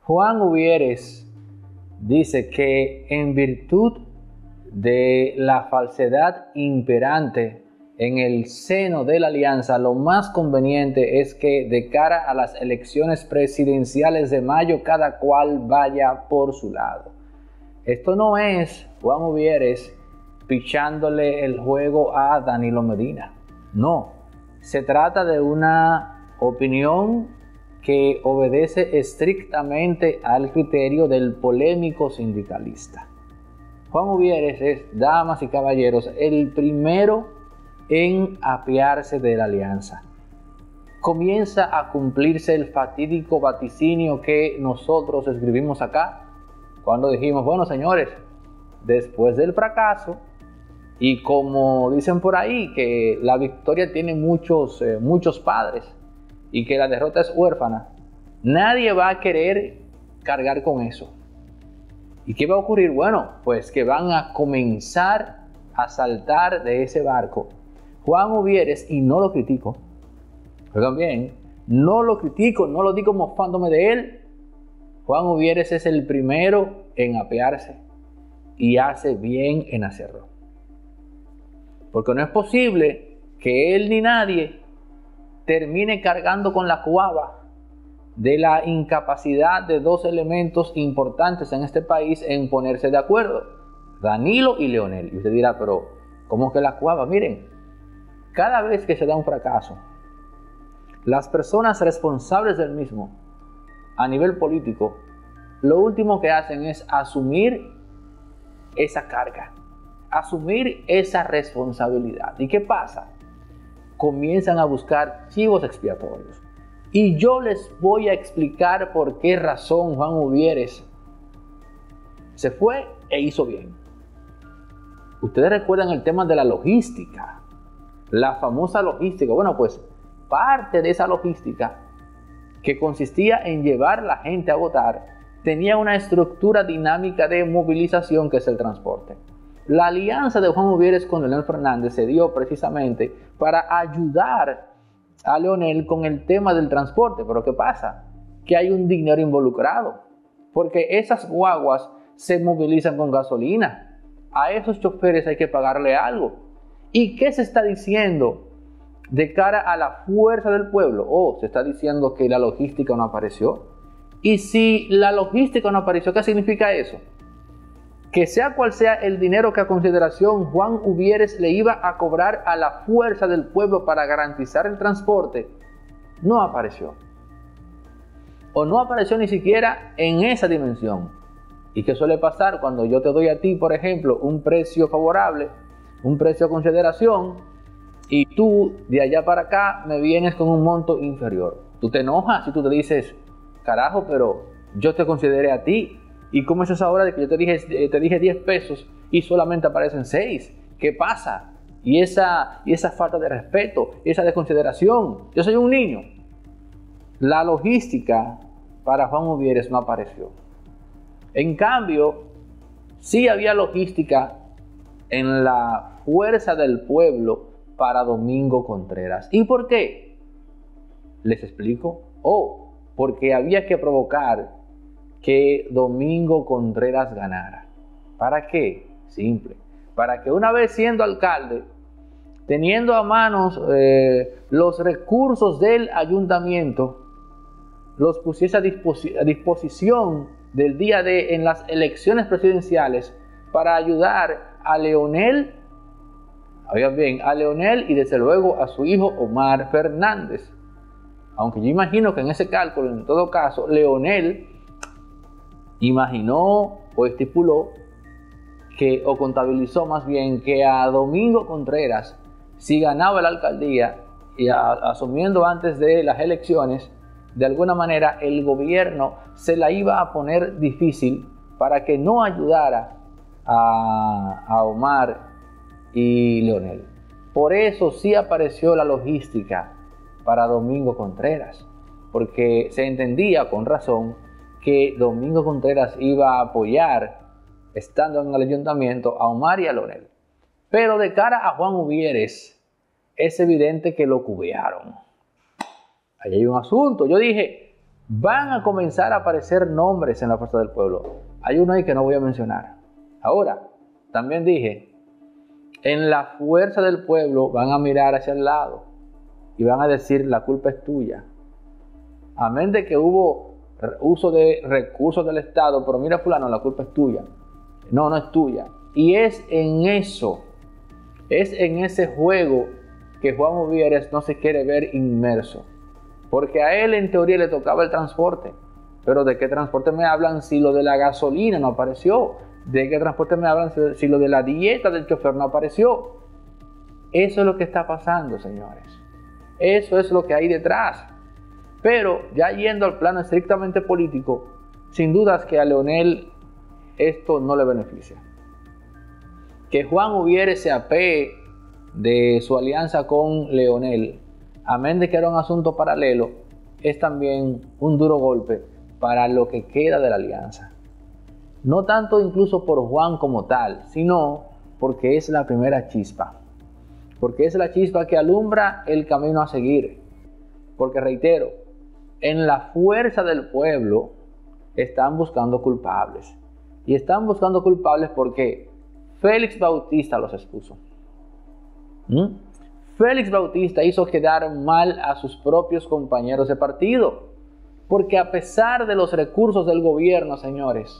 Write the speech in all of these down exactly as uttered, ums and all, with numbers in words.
Juan Uvieres dice que en virtud de la falsedad imperante en el seno de la alianza, lo más conveniente es que de cara a las elecciones presidenciales de mayo, cada cual vaya por su lado. Esto no es Juan Uvieres pichándole el juego a Danilo Medina. No, se trata de una opinión que obedece estrictamente al criterio del polémico sindicalista. Juan Uvieres es, damas y caballeros, el primero en apearse de la alianza. Comienza a cumplirse el fatídico vaticinio que nosotros escribimos acá, cuando dijimos, bueno señores, después del fracaso, y como dicen por ahí, que la victoria tiene muchos, eh, muchos padres, y que la derrota es huérfana, nadie va a querer cargar con eso. ¿Y qué va a ocurrir? Bueno, pues que van a comenzar a saltar de ese barco Juan Uvieres, y no lo critico, oigan bien, no lo critico, no lo digo mofándome de él. Juan Uvieres es el primero en apearse y hace bien en hacerlo. Porque no es posible que él ni nadie termine cargando con la cuava de la incapacidad de dos elementos importantes en este país en ponerse de acuerdo, Danilo y Leonel. Y usted dirá, pero ¿cómo que la cuava? Miren, cada vez que se da un fracaso, las personas responsables del mismo a nivel político, lo último que hacen es asumir esa carga, asumir esa responsabilidad. ¿Y qué pasa? Comienzan a buscar chivos expiatorios. Y yo les voy a explicar por qué razón Juan Uvieres se fue e hizo bien. Ustedes recuerdan el tema de la logística, la famosa logística. Bueno, pues parte de esa logística, que consistía en llevar a la gente a votar, tenía una estructura dinámica de movilización, que es el transporte. La alianza de Juan Uvieres con Leonel Fernández se dio precisamente para ayudar a Leonel con el tema del transporte. Pero ¿qué pasa? Que hay un dinero involucrado, porque esas guaguas se movilizan con gasolina. A esos choferes hay que pagarle algo. ¿Y qué se está diciendo de cara a la fuerza del pueblo? Oh, se está diciendo que la logística no apareció. Y si la logística no apareció, ¿qué significa eso? Que sea cual sea el dinero que a consideración Juan Uvieres le iba a cobrar a la fuerza del pueblo para garantizar el transporte, no apareció. O no apareció ni siquiera en esa dimensión. ¿Y qué suele pasar cuando yo te doy a ti, por ejemplo, un precio favorable, un precio a consideración, y tú de allá para acá me vienes con un monto inferior? Tú te enojas y tú te dices, carajo, pero yo te consideré a ti. ¿Y cómo es esa hora de que yo te dije, te dije diez pesos y solamente aparecen seis? ¿Qué pasa? Y esa, y esa falta de respeto, esa desconsideración. Yo soy un niño. La logística para Juan Uvieres no apareció. En cambio, sí había logística en la fuerza del pueblo para Domingo Contreras. ¿Y por qué? Les explico. Oh, porque había que provocar que Domingo Contreras ganara. ¿Para qué? Simple. Para que una vez siendo alcalde, teniendo a manos eh, los recursos del ayuntamiento, los pusiese a, disposi a disposición del día de en las elecciones presidenciales para ayudar a Leonel, oigan bien, a Leonel y desde luego a su hijo Omar Fernández. Aunque yo imagino que en ese cálculo, en todo caso, Leonel imaginó o estipuló que, o contabilizó más bien, que a Domingo Contreras, si ganaba la alcaldía y a, asumiendo antes de las elecciones, de alguna manera el gobierno se la iba a poner difícil para que no ayudara a, a Omar y Leonel. Por eso sí apareció la logística para Domingo Contreras, porque se entendía con razón que Domingo Contreras iba a apoyar, estando en el ayuntamiento, a Omar y a Leonel. Pero de cara a Juan Uvieres, es evidente que lo cubearon. Ahí hay un asunto. Yo dije, van a comenzar a aparecer nombres en la Fuerza del Pueblo. Hay uno ahí que no voy a mencionar. Ahora, también dije, en la Fuerza del Pueblo van a mirar hacia el lado y van a decir, la culpa es tuya. Amén de que hubo uso de recursos del Estado, pero mira fulano, la culpa es tuya. No, no es tuya. Y es en eso, es en ese juego que Juan Uvieres no se quiere ver inmerso. Porque a él en teoría le tocaba el transporte. Pero ¿de qué transporte me hablan si lo de la gasolina no apareció? ¿De qué transporte me hablan si lo de la dieta del chofer no apareció? Eso es lo que está pasando, señores. Eso es lo que hay detrás. Pero ya yendo al plano estrictamente político, sin dudas que a Leonel esto no le beneficia. Que Juan Uvieres se apee de su alianza con Leonel, amén de que era un asunto paralelo, es también un duro golpe para lo que queda de la alianza. No tanto incluso por Juan como tal, sino porque es la primera chispa. Porque es la chispa que alumbra el camino a seguir. Porque reitero, en la Fuerza del Pueblo están buscando culpables. Y están buscando culpables porque Félix Bautista los expuso. ¿Mm? Félix Bautista hizo quedar mal a sus propios compañeros de partido. Porque a pesar de los recursos del gobierno, señores,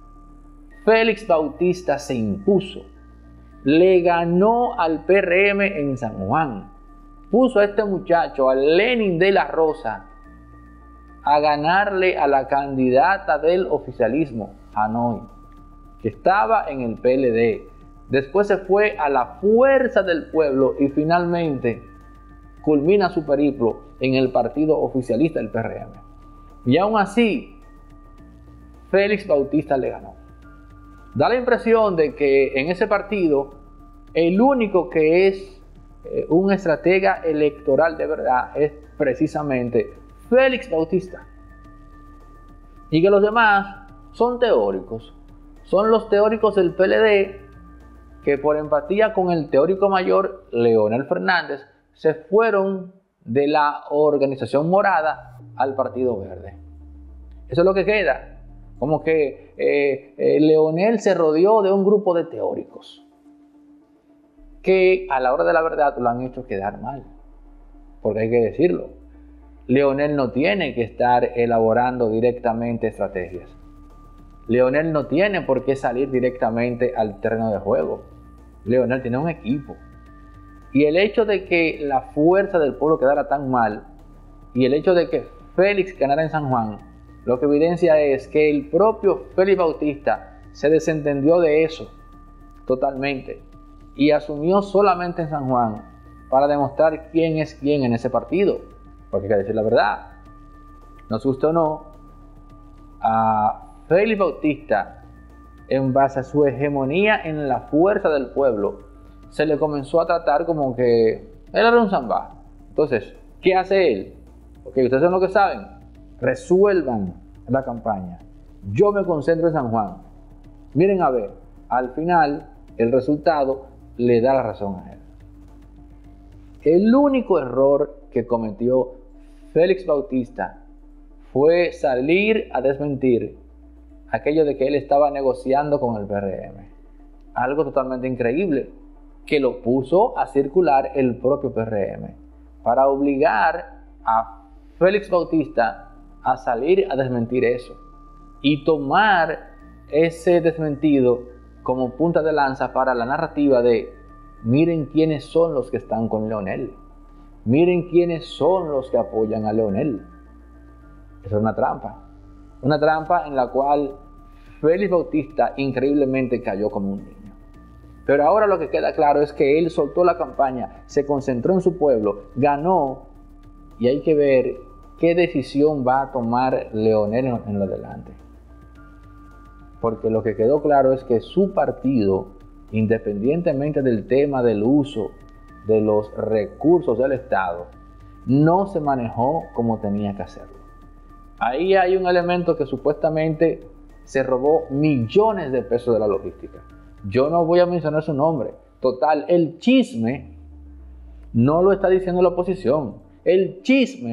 Félix Bautista se impuso. Le ganó al P R M en San Juan. Puso a este muchacho, a Lenin de la Rosa, a ganarle a la candidata del oficialismo, Hanoi, que estaba en el P L D. Después se fue a la Fuerza del Pueblo y finalmente culmina su periplo en el partido oficialista del P R M. Y aún así, Félix Bautista le ganó. Da la impresión de que en ese partido, el único que es eh, un estratega electoral de verdad es precisamente Félix Bautista. Y que los demás son teóricos. Son los teóricos del P L D que por empatía con el teórico mayor, Leonel Fernández, se fueron de la organización morada al Partido Verde. Eso es lo que queda. Como que eh, eh, Leonel se rodeó de un grupo de teóricos que a la hora de la verdad lo han hecho quedar mal. Porque hay que decirlo, Leonel no tiene que estar elaborando directamente estrategias. Leonel no tiene por qué salir directamente al terreno de juego. Leonel tiene un equipo. Y el hecho de que la Fuerza del Pueblo quedara tan mal y el hecho de que Félix ganara en San Juan, lo que evidencia es que el propio Félix Bautista se desentendió de eso totalmente y asumió solamente en San Juan para demostrar quién es quién en ese partido. Porque hay que decir la verdad, nos guste o no, a Félix Bautista, en base a su hegemonía en la Fuerza del Pueblo, se le comenzó a tratar como que él era un zambá. Entonces, ¿qué hace él? Porque ustedes son lo que saben, resuelvan la campaña. Yo me concentro en San Juan. Miren a ver, al final el resultado le da la razón a él. El único error que cometió Félix Bautista fue salir a desmentir aquello de que él estaba negociando con el P R M. Algo totalmente increíble, que lo puso a circular el propio P R M para obligar a Félix Bautista a salir a desmentir eso y tomar ese desmentido como punta de lanza para la narrativa de miren quiénes son los que están con Leonel, miren quiénes son los que apoyan a Leonel. Eso es una trampa, una trampa en la cual Félix Bautista increíblemente cayó como un niño. Pero ahora lo que queda claro es que él soltó la campaña, se concentró en su pueblo, ganó, y hay que ver qué decisión va a tomar Leonel en lo adelante. Porque lo que quedó claro es que su partido, independientemente del tema del uso de los recursos del Estado, no se manejó como tenía que hacerlo. Ahí hay un elemento que supuestamente se robó millones de pesos de la logística. Yo no voy a mencionar su nombre. Total, el chisme no lo está diciendo la oposición. El chisme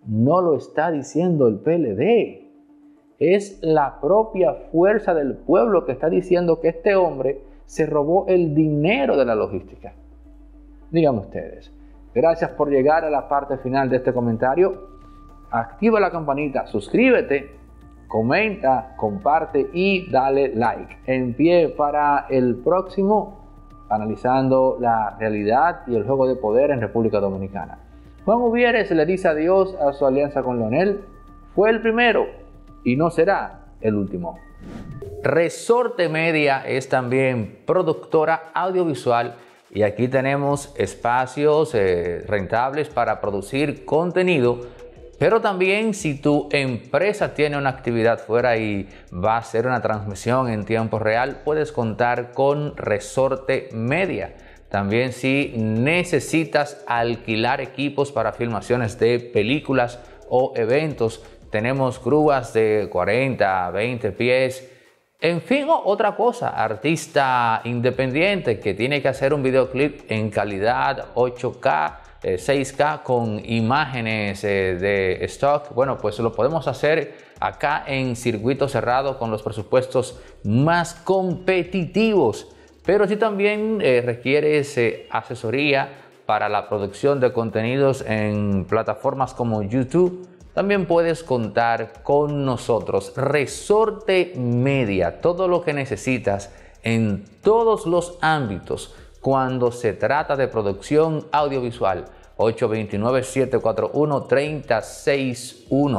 no lo está diciendo el P L D. Es la propia fuerza del pueblo que está diciendo que este hombre se robó el dinero de la logística. Díganme ustedes. Gracias por llegar a la parte final de este comentario. Activa la campanita, suscríbete, comenta, comparte y dale like. En pie para el próximo, analizando la realidad y el juego de poder en República Dominicana. Juan Uvieres le dice adiós a su alianza con Leonel. Fue el primero y no será el último. Resorte Media es también productora audiovisual y aquí tenemos espacios eh, rentables para producir contenido, pero también si tu empresa tiene una actividad fuera y va a hacer una transmisión en tiempo real, puedes contar con Resorte Media. También si necesitas alquilar equipos para filmaciones de películas o eventos, tenemos grúas de cuarenta, veinte pies. En fin, otra cosa, artista independiente que tiene que hacer un videoclip en calidad ocho K, eh, seis K con imágenes eh, de stock, bueno, pues lo podemos hacer acá en circuito cerrado con los presupuestos más competitivos. Pero si también eh, requieres eh, asesoría para la producción de contenidos en plataformas como YouTube, también puedes contar con nosotros. Resorte Media, todo lo que necesitas en todos los ámbitos cuando se trata de producción audiovisual. ocho dos nueve, siete cuatro uno, tres cero seis uno.